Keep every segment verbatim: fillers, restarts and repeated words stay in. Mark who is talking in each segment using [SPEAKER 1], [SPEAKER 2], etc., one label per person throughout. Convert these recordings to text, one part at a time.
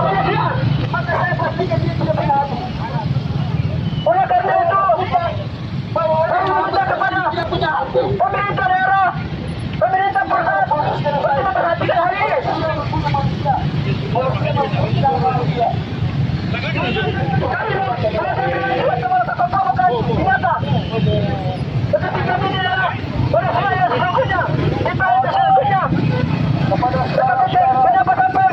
[SPEAKER 1] maka saya pastikan dia tidak benar. Oleh karena itu, saya meminta kepada pemerintah daerah, pemerintah pusat untuk memperhatikan hal ini. Tetapi kami adalah orang-orang yang sesungguhnya, ibarat sesungguhnya. Tetapi kenapa sampai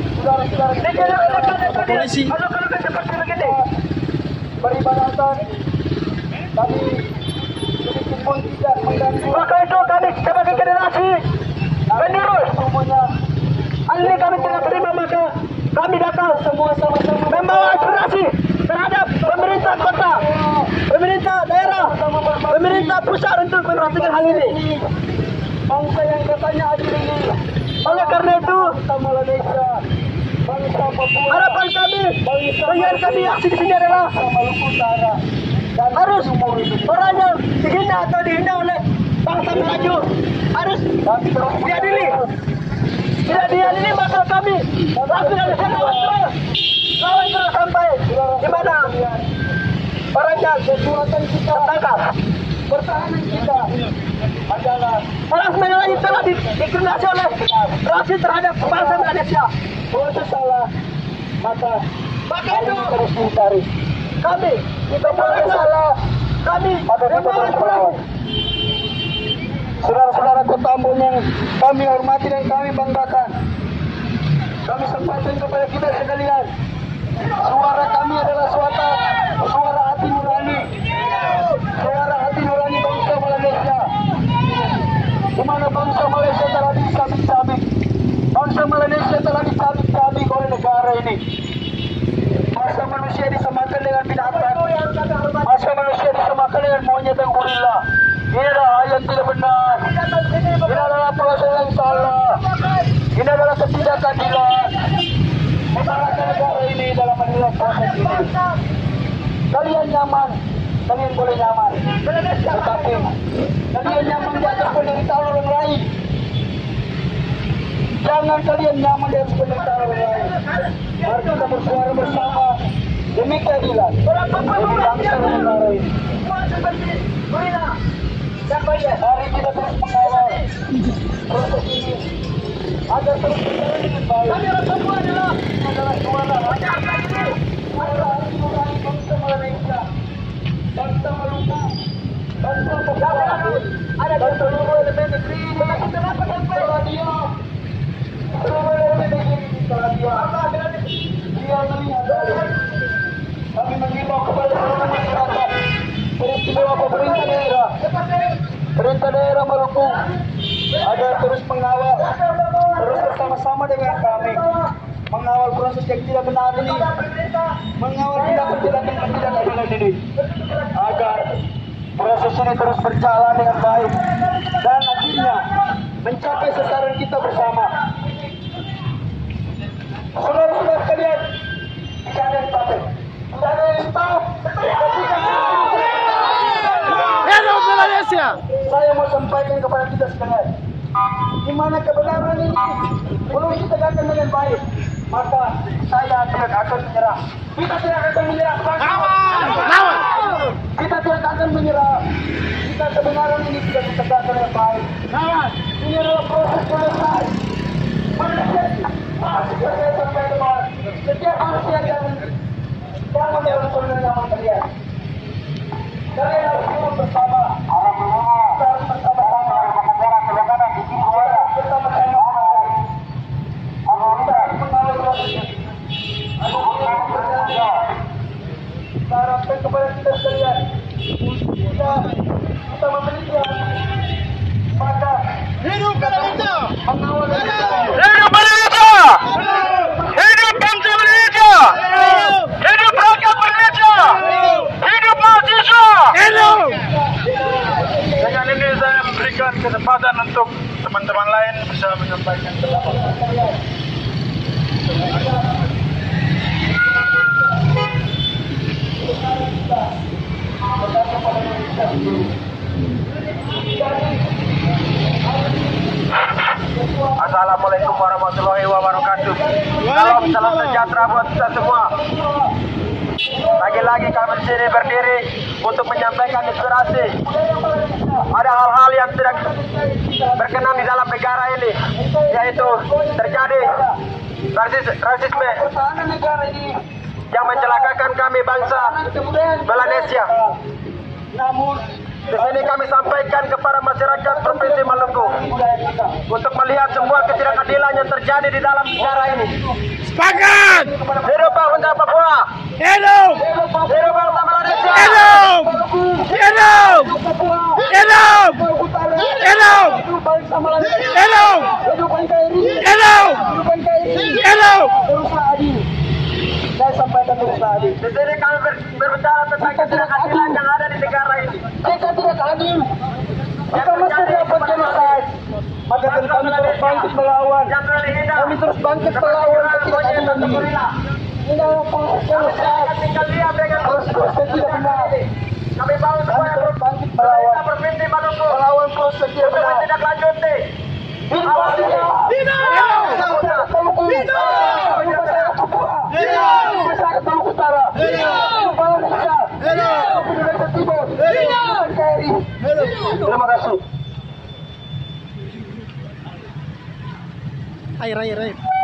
[SPEAKER 1] dijalankan polisi anak-anak seperti begini? Peribadatan kami sedikit pun tidak mengganggu. Maka itu kami sebagai generasi penerus semuanya. Hal ini kami tidak terima, maka kami datang semua sama-sama membawa aspirasi terhadap pemerintah kota, pemerintah daerah, pemerintah pusat untuk memperhatikan hal ini. Bangsa yang katanya adil ini. Oleh karena itu, Malaysia, bangsa Papua, harapan kami, pengen kami aksi di sini adalah Maluku Utara harus orang yang dihina atau dihina oleh bangsa Melayu harus diadili. Tidak diadili, maka kami langsung dari sana lawan terus sampai di mana orangnya kekuatan kita tertangkap. Pertahanan kita adalah orang Melayu telah didiskriminasi oleh rasis terhadap bangsa Malaysia. Kalau itu salah, maka maka itu harus dicari. Kami kita boleh salah, kami memang pulang. Saudara-saudara Kota Ambon yang kami hormati dan kami banggakan, kami sampaikan kepada kita sekalian, suara kami adalah suara suara hati nurani, suara hati nurani bangsa Malaysia, di mana bangsa Malaysia telah dicabik-cabik, bangsa Malaysia telah dicabik-cabik oleh negara ini. Masa manusia disamakan dengan binatang, masa manusia disamakan dengan monyet dan gorila. Ini adalah hal yang tidak benar. Ini adalah proses yang salah. Ini adalah ketidakadilan. Masyarakat negara ini dalam menilai proses ini. Kalian nyaman, kalian boleh nyaman. Tetapi kalian nyaman di atas penderitaan orang lain. Jangan kalian nyaman di atas penderitaan orang lain. Mari kita bersuara bersama demi keadilan bagi bangsa dan negara ini. Mari kita terus mengawal proses ini agar terus berjalan dengan baik. Kami orang semua adalah adalah suara suara hati nurani bangsa Malaysia, bangsa Maluku, bangsa Papua, ada dan seluruh elemen negeri. Tetapi kenapa sampai radio seluruh elemen negeri telah dia dia melihat. Kami mengimbau kepada seluruh masyarakat, teristimewa pemerintah daerah, perintah daerah Maluku, agar terus mengawal, terus bersama-sama dengan kami, mengawal proses yang tidak benar ini, mengawal tindakan-tindakan yang tidak adilan ini, agar proses ini terus berjalan dengan baik dan akhirnya mencapai sasaran kita bersama. Saudara-saudara sekalian, tidak ada yang tahu, tidak ada yang tahu.
[SPEAKER 2] Hello Malaysia.
[SPEAKER 1] Saya mau sampaikan kepada kita sekalian, di mana kebenaran ini belum ditegakkan dengan baik, maka saya tidak akan menyerah. Kita tidak akan menyerah.
[SPEAKER 2] Lawan.
[SPEAKER 1] Kita tidak akan menyerah. Jika kebenaran ini tidak ditegakkan dengan baik.
[SPEAKER 2] Lawan.
[SPEAKER 1] Ini adalah proses selesai. Manusia, saya sampaikan, setiap manusia jangan jangan dalam nyaman kalian. Kalian harus hidup bersama. Harus bersama-sama. Bersama-sama. Kita mengawal proses ini. Kita harapkan kepada kita sekalian, kita kita memiliki maka
[SPEAKER 2] Hidup Malaysia.
[SPEAKER 1] mengawal
[SPEAKER 2] Hidup Malaysia. Hidup bangsa Malaysia. Hidup rakyat Malaysia. Hidup mahasiswa.
[SPEAKER 3] Dengan ini saya memberikan kesempatan untuk teman-teman lain bisa menyampaikan pendapat.
[SPEAKER 1] Assalamualaikum warahmatullahi wabarakatuh. Salam, salam sejahtera buat kita semua. Lagi-lagi kami di sini berdiri untuk menyampaikan inspirasi. Ada hal-hal yang tidak berkenan di dalam negara ini, yaitu terjadi rasis, rasisme yang mencelakakan kami bangsa Melanesia. Namun di sini kami sampaikan kepada masyarakat Provinsi Maluku untuk melihat semua ketidakadilan yang terjadi di dalam negara ini.
[SPEAKER 2] Sepakat!
[SPEAKER 1] Hidup bangsa Papua!
[SPEAKER 2] Hidup!
[SPEAKER 1] Hidup bangsa Malaysia!
[SPEAKER 2] Hidup! Hidup! Hidup! Hidup! Hidup! Hidup! Hidup!
[SPEAKER 1] Saya sampaikan terus tadi. Di sini kami ber, berbicara tentang ketidakadilan yang ada di negara ini. Jika tidak adil, kita mesti dapat genocide. Maka kami terus bangkit melawan. Kami terus bangkit melawan ketidakadilan ini. Ini adalah genocide. Terus proses tidak benar. Kami mau kami terus bangkit melawan. Melawan proses tidak benar. Tidak lanjuti. Tidak. Tidak. Terima kasih.
[SPEAKER 2] Air, air, air.